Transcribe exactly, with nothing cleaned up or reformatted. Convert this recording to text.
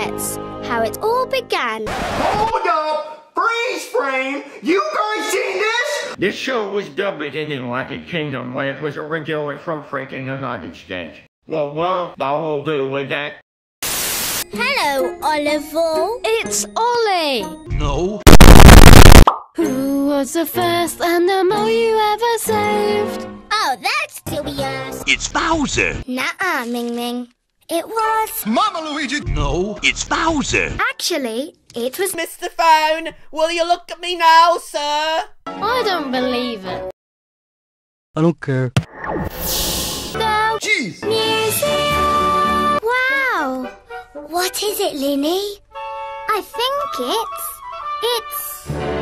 Pets, how it all began. Hold up! Freeze frame! You guys seen this? This show was dubbed in the United Kingdom when it was originally from freaking United States. Well, well, the whole deal with that. Hello, Oliver. It's Ollie. No. Who was the first animal you ever saved? Oh, that's dubious. It's Bowser. Nuh-uh, Ming Ming. It was... Mama Luigi. No, it's Bowser. Actually, it was... Mister Phone, will you look at me now, sir? I don't believe it. I don't care. The Jeez. museum. Wow. What is it, Linny? I think it's... It's...